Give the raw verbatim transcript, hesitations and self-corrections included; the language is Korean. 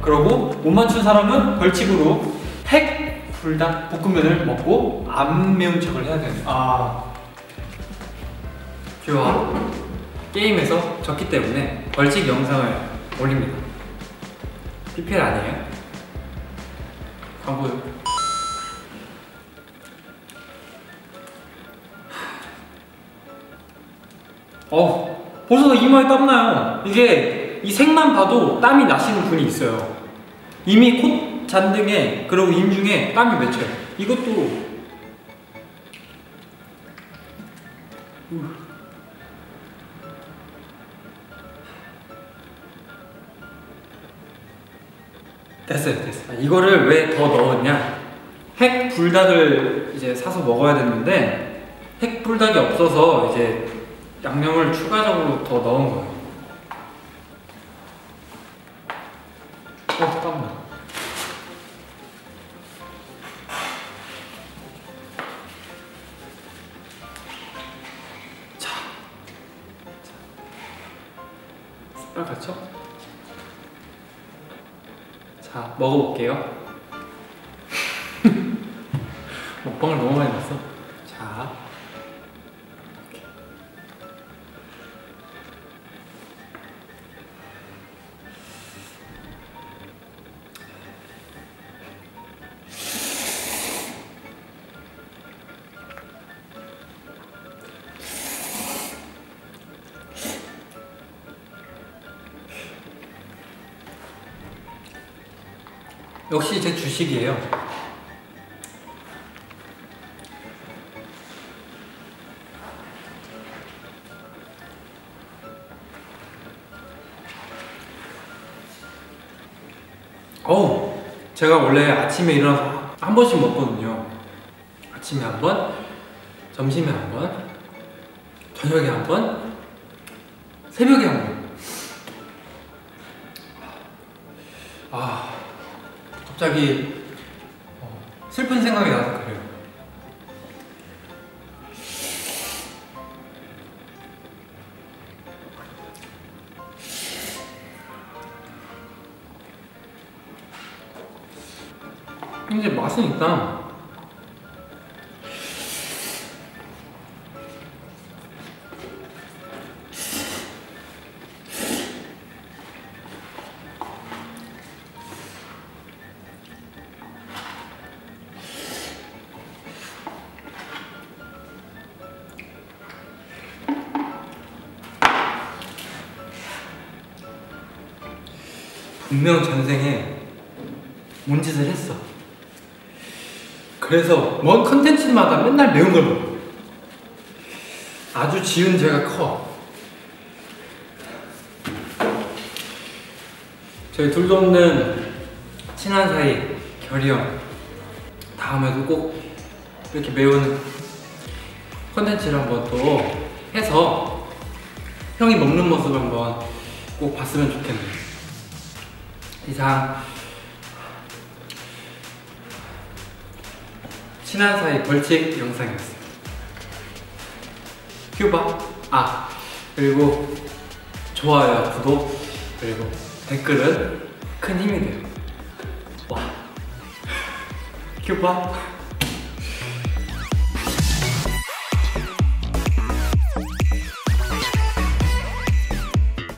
그러고 못 맞춘 사람은 벌칙으로 핵 불닭 볶음면을 먹고 안 매운 척을 해야 되는. 아, 뷰와 게임에서 졌기 때문에 벌칙 영상을 올립니다. 피피엘 아니에요? 광고요. 어, 벌써 이마에 땀 나요. 이게 이 색만 봐도 땀이 나시는 분이 있어요. 이미 콧 잔등에 그리고 인중에 땀이 맺혀요. 이것도 됐어요, 됐어요. 이거를 왜 더 넣었냐? 핵 불닭을 이제 사서 먹어야 됐는데 핵 불닭이 없어서 이제 양념을 추가적으로 더 넣은 거예요. 어, 잠깐만. 자, 숟갈 같죠? 자, 먹어볼게요. 먹방을 너무 많이 봤어. 자, 역시 제 주식이에요. 어우, 제가 원래 아침에 일어나서 한 번씩 먹거든요. 아침에 한 번, 점심에 한 번, 저녁에 한 번, 새벽에 한 번. 아, 갑자기 어, 슬픈 생각이 나서 그래요. 근데 맛은 있다. 분명 전생에 뭔 짓을 했어. 그래서 뭔 컨텐츠마다 맨날 매운 걸 먹어. 아주 지은 죄가 커. 저희 둘도 없는 친한 사이 결이 형, 다음에도 꼭 이렇게 매운 컨텐츠를 한번 또 해서 형이 먹는 모습을 한번 꼭 봤으면 좋겠네요. 이상 친한 사이 벌칙 영상이었어요. 큐바, 아 그리고 좋아요, 구독, 그리고 댓글은 큰 힘이 돼요. 와, 큐바.